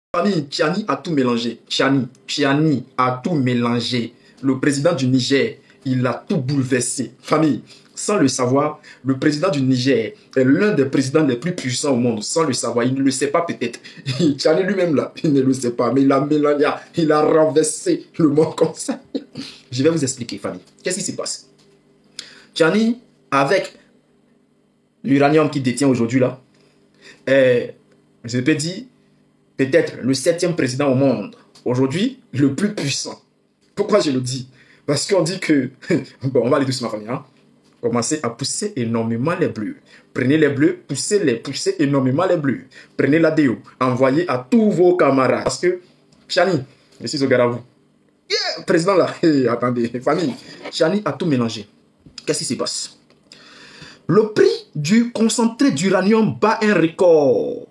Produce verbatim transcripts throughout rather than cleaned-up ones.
Famille, Tchani a tout mélangé. Tchani, Tchani a tout mélangé. Le président du Niger, il a tout bouleversé. Famille, sans le savoir, le président du Niger est l'un des présidents les plus puissants au monde. Sans le savoir, il ne le sait pas peut-être. Tchani lui-même là, il ne le sait pas. Mais il a mélangé, il a renversé le monde comme ça. Je vais vous expliquer, famille. Qu'est-ce qui se passe? Tchani, avec l'uranium qu'il détient aujourd'hui là, est, je peux dire, peut-être le septième président au monde. Aujourd'hui, le plus puissant. Pourquoi je le dis? Parce qu'on dit que... Bon, on va aller doucement, famille. Hein? Commencez à pousser énormément les bleus. Prenez les bleus, poussez-les, poussez énormément les bleus. Prenez la déo, envoyez à tous vos camarades. Parce que, Tchani, je suis au garde. Yeah, président là. Hey, attendez, famille. Tchani a tout mélangé. Qu'est-ce qui se passe? Le prix du concentré d'uranium bat un record.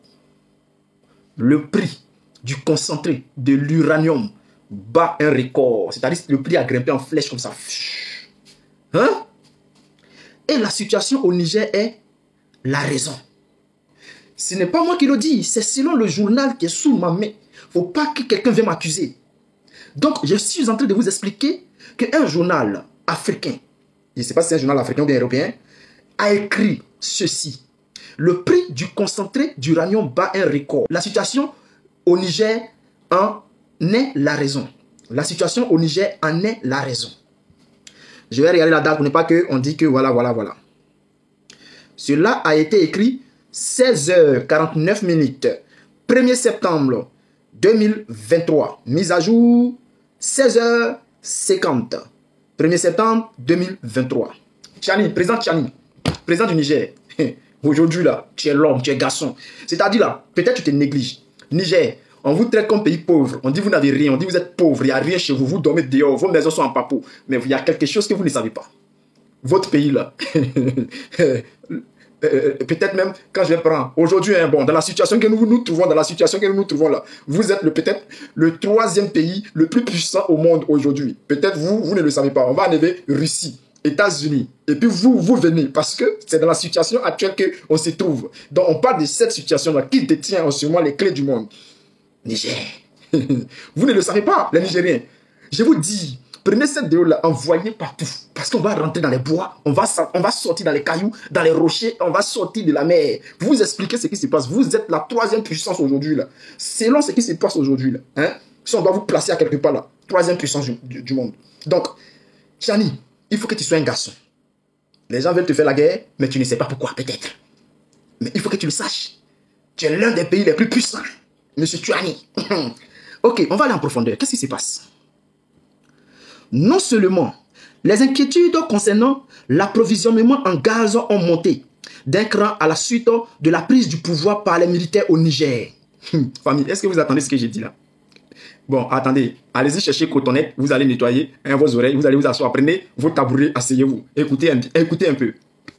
Le prix du concentré de l'uranium bat un record. C'est-à-dire que le prix a grimpé en flèche comme ça. Hein? Et la situation au Niger est la raison. Ce n'est pas moi qui le dis, c'est selon le journal qui est sous ma main. Il ne faut pas que quelqu'un vienne m'accuser. Donc, je suis en train de vous expliquer qu'un journal africain, je ne sais pas si c'est un journal africain ou bien européen, a écrit ceci. Le prix du concentré d'uranium bat un record. La situation au Niger en est la raison. La situation au Niger en est la raison. Je vais regarder la date pour ne pas qu'on dise que voilà, voilà, voilà. Cela a été écrit seize heures quarante-neuf minutes. premier septembre deux mille vingt-trois. Mise à jour seize heures cinquante. premier septembre deux mille vingt-trois. Tchani, président Tchani, président du Niger. Aujourd'hui, là, tu es l'homme, tu es garçon. C'est-à-dire, là, peut-être tu te négliges. Niger, on vous traite comme pays pauvre. On dit vous n'avez rien. On dit vous êtes pauvre. Il n'y a rien chez vous. Vous dormez dehors. Vos maisons sont en papeau. Mais il y a quelque chose que vous ne savez pas. Votre pays, là. Peut-être même, quand je vais prendre, aujourd'hui, hein, bon, dans la situation que nous nous trouvons, dans la situation que nous nous trouvons là, vous êtes peut-être le troisième pays le plus puissant au monde aujourd'hui. Peut-être vous, vous ne le savez pas. On va enlever Russie, États-Unis. Et puis vous, vous venez parce que c'est dans la situation actuelle qu'on se trouve. Donc on parle de cette situation-là qui détient en ce moment les clés du monde. Niger. Vous ne le savez pas, les Nigériens. Je vous dis, prenez cette vidéo-là, envoyez partout. Parce qu'on va rentrer dans les bois, on va, on va sortir dans les cailloux, dans les rochers, on va sortir de la mer. Pour vous expliquer ce qui se passe. Vous êtes la troisième puissance aujourd'hui là. Selon ce qui se passe aujourd'hui là. Hein? Si on doit vous placer à quelque part là, troisième puissance du, du, du monde. Donc, Tchani, il faut que tu sois un garçon. Les gens veulent te faire la guerre, mais tu ne sais pas pourquoi, peut-être. Mais il faut que tu le saches. Tu es l'un des pays les plus puissants. Monsieur Tchani. Ok, on va aller en profondeur. Qu'est-ce qui se passe? Non seulement les inquiétudes concernant l'approvisionnement en gaz ont monté d'un cran à la suite de la prise du pouvoir par les militaires au Niger. Famille, est-ce que vous attendez ce que j'ai dit là? Bon, attendez, allez-y chercher cotonette, vous allez nettoyer hein, vos oreilles, vous allez vous asseoir, prenez vos tabourets, asseyez-vous, écoutez un, écoutez un peu.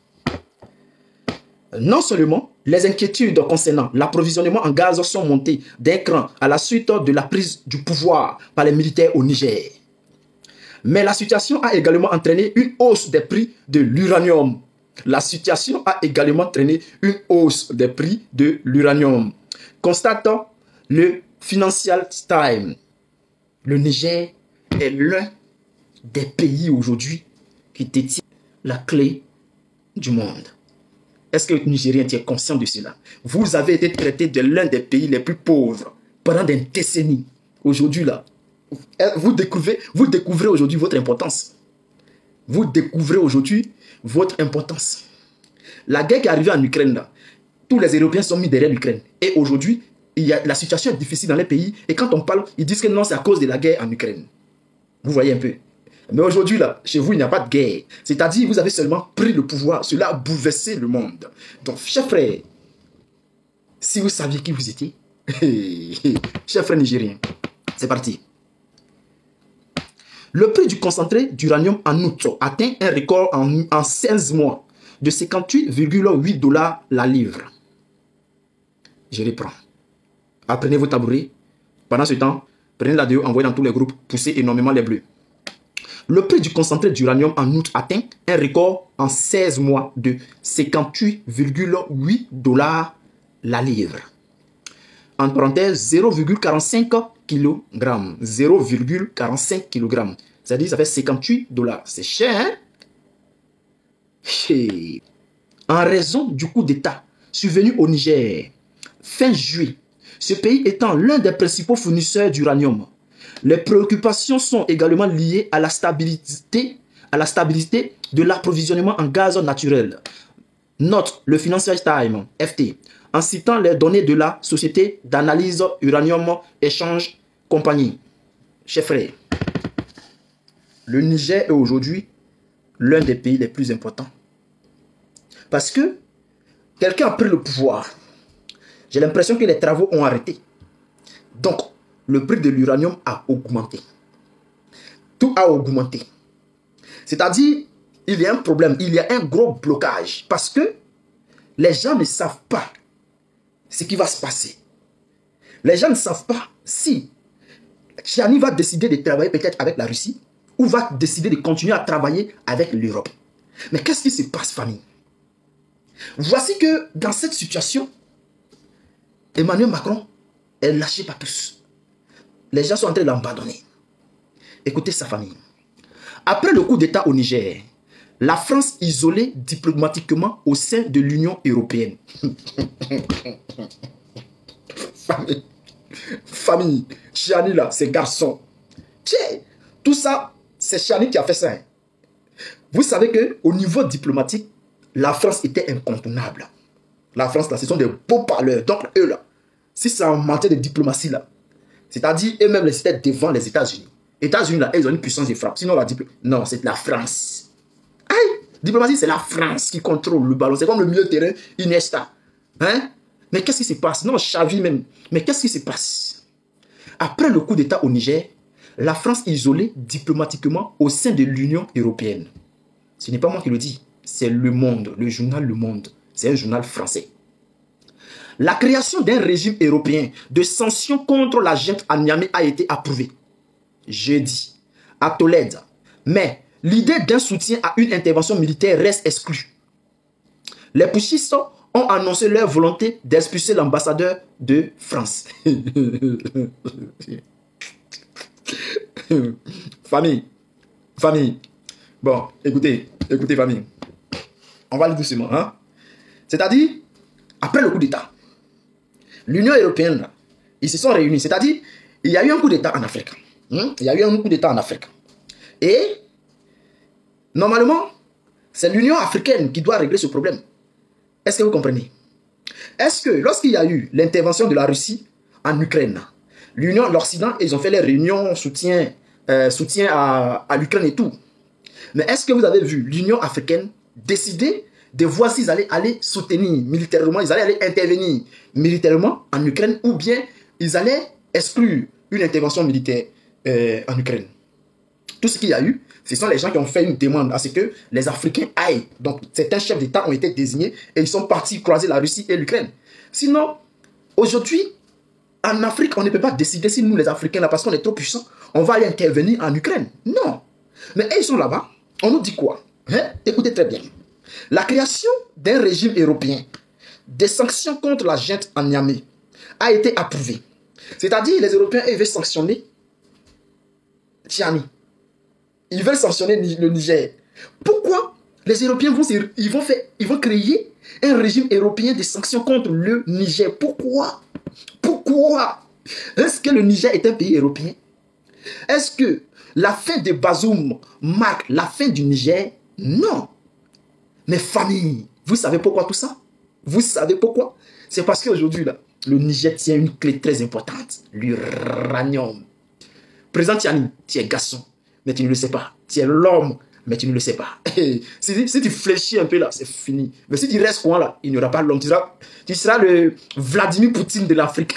Non seulement les inquiétudes concernant l'approvisionnement en gaz sont montées d'un cran à la suite de la prise du pouvoir par les militaires au Niger, mais la situation a également entraîné une hausse des prix de l'uranium. La situation a également entraîné une hausse des prix de l'uranium. Constatant le Financial Times, le Niger est l'un des pays aujourd'hui qui détient la clé du monde. Est-ce que le Nigérien est conscient de cela? Vous avez été traité de l'un des pays les plus pauvres pendant des décennies. Aujourd'hui, là, vous découvrez, vous découvrez aujourd'hui votre importance. Vous découvrez aujourd'hui votre importance. La guerre qui est arrivée en Ukraine, là, tous les Européens sont mis derrière l'Ukraine. Et aujourd'hui, il y a, la situation est difficile dans les pays. Et quand on parle, ils disent que non, c'est à cause de la guerre en Ukraine. Vous voyez un peu. Mais aujourd'hui, là, chez vous, il n'y a pas de guerre. C'est-à-dire, vous avez seulement pris le pouvoir. Cela a bouleversé le monde. Donc, chers frères, si vous saviez qui vous étiez, chers frères nigériens, c'est parti. Le prix du concentré d'uranium en août atteint un record en, en seize mois de cinquante-huit virgule huit dollars la livre. Je reprends. Apprenez vos tabourets. Pendant ce temps, prenez la vidéo, envoyez dans tous les groupes, poussez énormément les bleus. Le prix du concentré d'uranium en août atteint un record en seize mois de cinquante-huit virgule huit dollars la livre. entre parenthèses, zéro virgule quarante-cinq kilogrammes. zéro virgule quarante-cinq kilogrammes. C'est-à-dire, ça fait cinquante-huit dollars. C'est cher, hein? Et en raison du coup d'État survenu au Niger, fin juillet, ce pays étant l'un des principaux fournisseurs d'uranium, les préoccupations sont également liées à la stabilité, à la stabilité de l'approvisionnement en gaz naturel. Note le Financial Times, F T, en citant les données de la société d'analyse uranium échange compagnie. Chers frères, le Niger est aujourd'hui l'un des pays les plus importants. Parce que quelqu'un a pris le pouvoir. J'ai l'impression que les travaux ont arrêté. Donc, le prix de l'uranium a augmenté. Tout a augmenté. C'est-à-dire, il y a un problème, il y a un gros blocage. Parce que les gens ne savent pas ce qui va se passer. Les gens ne savent pas si Tchiani va décider de travailler peut-être avec la Russie ou va décider de continuer à travailler avec l'Europe. Mais qu'est-ce qui se passe, famille? Voici que dans cette situation, Emmanuel Macron est lâché par tous. Les gens sont en train de l'abandonner. Écoutez sa famille. Après le coup d'État au Niger, la France isolée diplomatiquement au sein de l'Union européenne. Famille. Famille. Tchiani là, ces garçons. Tiens, tout ça, c'est Tchiani qui a fait ça. Hein. Vous savez qu'au niveau diplomatique, la France était incontournable. La France, là, ce sont des beaux parleurs. Donc, eux, là, si ça en matière de diplomatie, là, c'est-à-dire, eux-mêmes, ils étaient devant les États-Unis. Les États-Unis, là, ils ont une puissance de frappe. Sinon, la diplomatie, non, c'est la France. Aïe, diplomatie, c'est la France qui contrôle le ballon. C'est comme le milieu de terrain, Iniesta. Hein? Mais qu'est-ce qui se passe? Non, Xavi même. Mais qu'est-ce qui se passe? Après le coup d'État au Niger, la France est isolée diplomatiquement au sein de l'Union européenne. Ce n'est pas moi qui le dis. C'est Le Monde, le journal Le Monde. C'est un journal français. La création d'un régime européen de sanctions contre la junte à Niamey a été approuvée jeudi à Tolède. Mais l'idée d'un soutien à une intervention militaire reste exclue. Les putschistes ont annoncé leur volonté d'expulser l'ambassadeur de France. Famille, famille. Bon, écoutez, écoutez famille. On va aller doucement, hein. C'est-à-dire, après le coup d'État, l'Union européenne, là, ils se sont réunis. C'est-à-dire, il y a eu un coup d'État en Afrique. Hein? Il y a eu un coup d'État en Afrique. Et, normalement, c'est l'Union africaine qui doit régler ce problème. Est-ce que vous comprenez? Est-ce que, lorsqu'il y a eu l'intervention de la Russie en Ukraine, l'Union, l'Occident, ils ont fait les réunions soutien, euh, soutien à, à l'Ukraine et tout. Mais est-ce que vous avez vu l'Union africaine décider de voir s'ils allaient aller soutenir militairement, ils allaient aller intervenir militairement en Ukraine ou bien ils allaient exclure une intervention militaire euh, en Ukraine? Tout ce qu'il y a eu, ce sont les gens qui ont fait une demande à ce que les Africains aillent. Donc, certains chefs d'État ont été désignés et ils sont partis croiser la Russie et l'Ukraine. Sinon, aujourd'hui, en Afrique, on ne peut pas décider si nous, les Africains, là, parce qu'on est trop puissants, on va aller intervenir en Ukraine. Non. Mais eux, ils sont là-bas. On nous dit quoi? Hein? Écoutez très bien. La création d'un régime européen des sanctions contre la junte en Niamey a été approuvée. C'est-à-dire, les Européens, ils veulent sanctionner Tchiani. Ils veulent sanctionner le Niger. Pourquoi les Européens vont, ils vont, faire, ils vont créer un régime européen de sanctions contre le Niger? Pourquoi? Pourquoi? Est-ce que le Niger est un pays européen? Est-ce que la fin de Bazoum marque la fin du Niger? Non. Mais famille, vous savez pourquoi tout ça? Vous savez pourquoi? C'est parce qu'aujourd'hui, là, le Niger tient une clé très importante, l'uranium. Président Tchiani, tu es garçon, mais tu ne le sais pas. Tu es l'homme, mais tu ne le sais pas. si, si tu fléchis un peu là, c'est fini. Mais si tu restes quoi là, il n'y aura pas l'homme. Tu seras, tu seras le Vladimir Poutine de l'Afrique.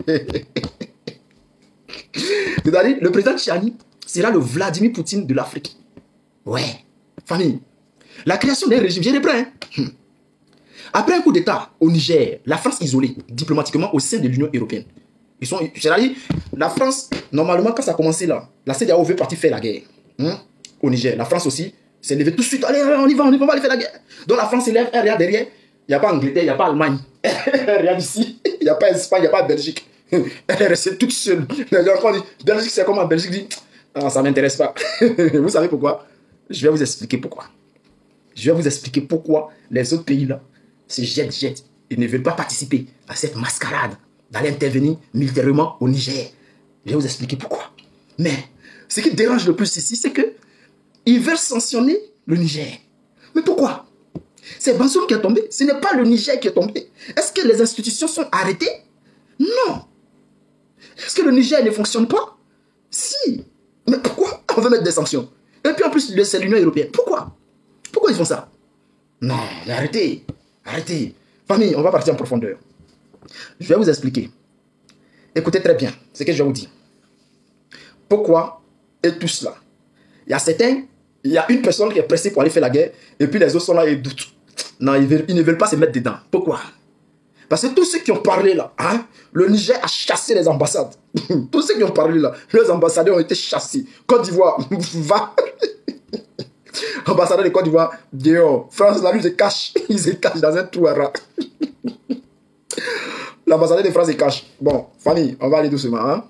C'est-à-dire, le président Tchiani sera le Vladimir Poutine de l'Afrique. Ouais, famille. La création d'un régime, j'ai les prêts. Hein? Après un coup d'État au Niger, la France isolée diplomatiquement au sein de l'Union européenne. Ils sont, c'est-à-dire, la France, normalement, quand ça a commencé là, la C D A O veut partir faire la guerre. Hein? Au Niger, la France aussi s'est levée tout de suite. Allez, on y va, on y va, on va aller faire la guerre. Donc la France s'élève, elle regarde derrière. Il n'y a pas Angleterre, il n'y a pas Allemagne. Regarde ici. Il n'y a pas Espagne, il n'y a pas Belgique. Elle est restée toute seule. Les gens, quand on dit Belgique, c'est comment? Belgique dit, ah, ça ne m'intéresse pas. Vous savez pourquoi? Je vais vous expliquer pourquoi. Je vais vous expliquer pourquoi les autres pays-là se jettent, jettent et ne veulent pas participer à cette mascarade d'aller intervenir militairement au Niger. Je vais vous expliquer pourquoi. Mais ce qui dérange le plus ici, c'est que ils veulent sanctionner le Niger. Mais pourquoi? C'est Bazoum qui est tombé. Ce n'est pas le Niger qui est tombé. Est-ce que les institutions sont arrêtées? Non. Est-ce que le Niger ne fonctionne pas? Si. Mais pourquoi on veut mettre des sanctions? Et puis en plus, c'est l'Union européenne. Pourquoi? Pourquoi ils font ça? Non, mais arrêtez. Arrêtez. Famille, on va partir en profondeur. Je vais vous expliquer. Écoutez très bien ce que je vais vous dire. Pourquoi et tout cela? Il y a certains, il y a une personne qui est pressée pour aller faire la guerre, et puis les autres sont là et doutent. Non, ils, veulent, ils ne veulent pas se mettre dedans. Pourquoi? Parce que tous ceux qui ont parlé là, hein, le Niger a chassé les ambassades. Tous ceux qui ont parlé là, les ambassadeurs ont été chassés. Côte d'Ivoire, va. Ambassadeur de Côte d'Ivoire, dehors. France, là, lui, se cache. Il se cache dans un trou à rat. L'ambassadeur de France se cache. Bon, famille, on va aller doucement. Hein?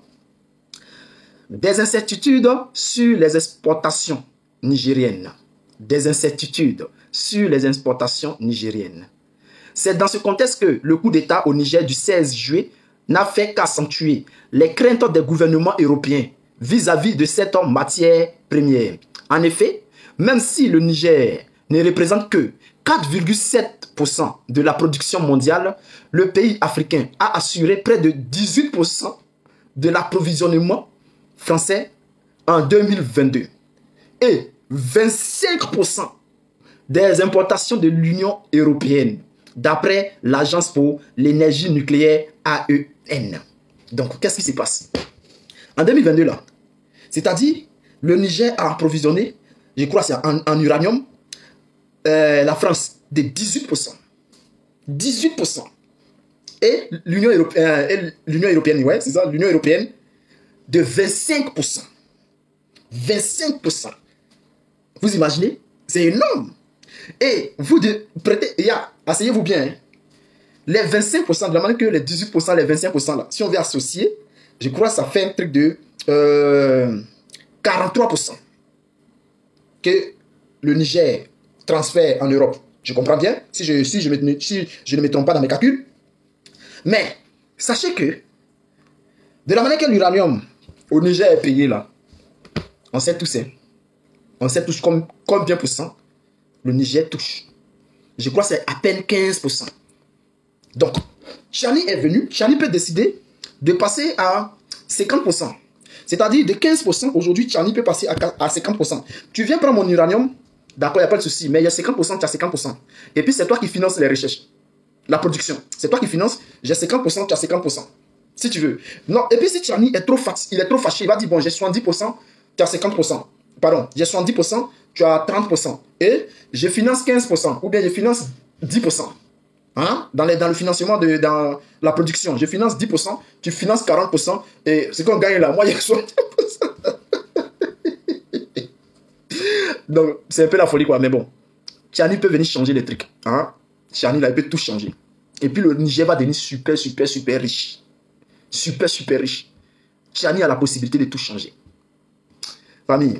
Des incertitudes sur les exportations nigériennes. Des incertitudes sur les exportations nigériennes. C'est dans ce contexte que le coup d'État au Niger du seize juillet n'a fait qu'accentuer les craintes des gouvernements européens vis-à-vis de cette matière première. En effet, même si le Niger ne représente que quatre virgule sept pour cent de la production mondiale, le pays africain a assuré près de dix-huit pour cent de l'approvisionnement français en deux mille vingt-deux et vingt-cinq pour cent des importations de l'Union européenne, d'après l'Agence pour l'énergie nucléaire A E N. Donc, qu'est-ce qui se passe? En deux mille vingt-deux, là, c'est-à-dire, le Niger a approvisionné, je crois c'est en, en uranium, euh, la France de dix-huit pour cent. dix-huit pour cent. Et l'Union européenne, l'Union européenne, ouais, c'est ça, l'Union européenne, de vingt-cinq pour cent. vingt-cinq pour cent. Vous imaginez? C'est énorme. Et vous de, prêtez, y a, asseyez-vous bien, hein. Les vingt-cinq pour cent, de la manière que les dix-huit pour cent, les vingt-cinq pour cent là, si on veut associer, je crois que ça fait un truc de euh, quarante-trois pour cent que le Niger transfère en Europe. Je comprends bien, si je, si je, me, si je ne me trompe pas dans mes calculs. Mais, sachez que, de la manière que l'uranium au Niger est payé là, on sait tous, hein, on sait tous combien, combien pour cent le Niger touche. Je crois que c'est à peine quinze pour cent. Donc, Chani est venu, Chani peut décider de passer à cinquante pour cent. C'est-à-dire de quinze pour cent, aujourd'hui, Chani peut passer à, à cinquante pour cent. Tu viens prendre mon uranium, d'accord, il n'y a pas de souci, mais il y a cinquante pour cent, tu as cinquante pour cent. Et puis, c'est toi qui finances les recherches, la production. C'est toi qui finances, j'ai cinquante pour cent, tu as cinquante pour cent. Si tu veux. Non, et puis si Chani est trop fâché, il est trop fâché, il va dire, bon, j'ai soixante-dix pour cent, tu as cinquante pour cent. Pardon, j'ai soixante-dix pour cent, tu as trente pour cent. Et je finance quinze pour cent, ou bien je finance dix pour cent. Hein? Dans, les, dans le financement, de, dans la production, je finance dix pour cent, tu finances quarante pour cent, et ce qu'on gagne là, moi, j'ai soixante pour cent. Donc, c'est un peu la folie, quoi. Mais bon, Chani peut venir changer les trucs. Hein? Chani, là, il peut tout changer. Et puis, le Niger va devenir super, super, super riche. Super, super riche. Chani a la possibilité de tout changer. Famille.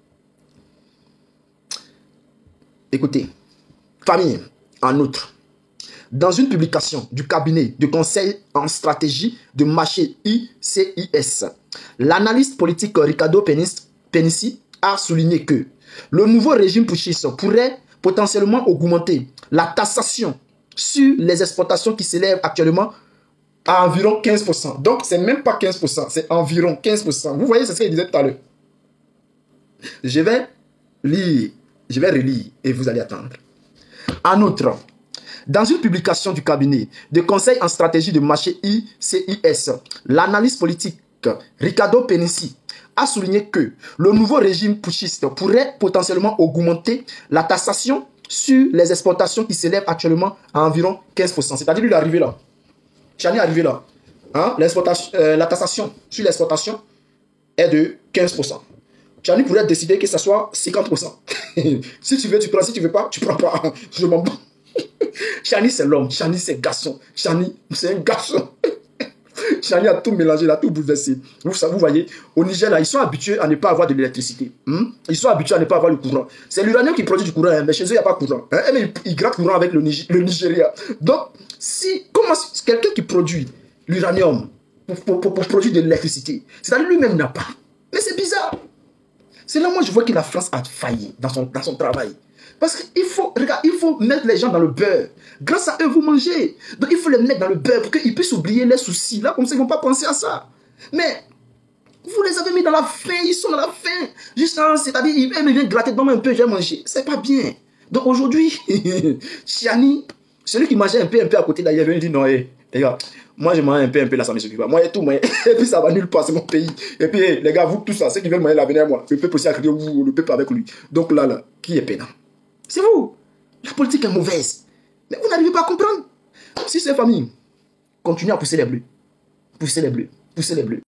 Écoutez. Famille, en outre, dans une publication du cabinet de conseil en stratégie de marché I C I S, l'analyste politique Ricardo Penissi a souligné que le nouveau régime putschiste pourrait potentiellement augmenter la taxation sur les exportations qui s'élèvent actuellement à environ quinze pour cent. Donc, c'est même pas quinze pour cent, c'est environ quinze pour cent. Vous voyez, c'est ce qu'il disait tout à l'heure. Je vais lire, je vais relire et vous allez attendre. En outre, dans une publication du cabinet de conseil en stratégie de marché I C I S, l'analyste politique Ricardo Penissi a souligné que le nouveau régime putschiste pourrait potentiellement augmenter la taxation sur les exportations qui s'élèvent actuellement à environ quinze pour cent. C'est-à-dire qu'il est arrivé là. Chani est arrivé là. Hein? Euh, la taxation sur l'exportation est de quinze pour cent. Chani pourrait décider que ce soit cinquante pour cent. Si tu veux, tu prends. Si tu ne veux pas, tu ne prends pas. Je m'en bats. Chani, c'est l'homme. Chani, c'est garçon. Chani, c'est un garçon. Chani a tout mélangé, il a tout bouleversé. Vous, ça, vous voyez, au Niger, là, ils sont habitués à ne pas avoir de l'électricité. Hmm? Ils sont habitués à ne pas avoir le courant. C'est l'uranium qui produit du courant, hein, mais chez eux, il n'y a pas de courant. Hein? Mais ils, ils grattent courant avec le, Niger, le Nigeria. Donc, si, comment quelqu'un qui produit l'uranium pour, pour, pour, pour produire de l'électricité, c'est-à-dire lui-même n'a pas. Mais c'est bizarre. C'est là moi je vois que la France a failli dans son, dans son travail. Parce qu'il faut, regarde, il faut mettre les gens dans le beurre. Grâce à eux, vous mangez. Donc il faut les mettre dans le beurre pour qu'ils puissent oublier les soucis. Là, comme ça, ils ne vont pas penser à ça. Mais vous les avez mis dans la faim, ils sont dans la faim. Juste là, c'est-à-dire, ils viennent gratter dans un peu, j'ai mangé. C'est pas bien. Donc aujourd'hui, Chani, celui qui mangeait un peu, un peu à côté d'ailleurs, il dit non, hé, les gars, moi je mange un peu, un peu là, ça ne me suffit pas. Moi, et tout, moi, et puis ça va nulle part, c'est mon pays. Et puis, hey, les gars, vous, tous ça, ceux qui veulent manger l'avenir, moi, le peuple aussi a crié, vous, le peuple avec lui. Donc là, là, qui est peinant? C'est vous. La politique est mauvaise. Mais vous n'arrivez pas à comprendre. Si ces familles continuent à pousser les bleus, pousser les bleus, pousser les bleus,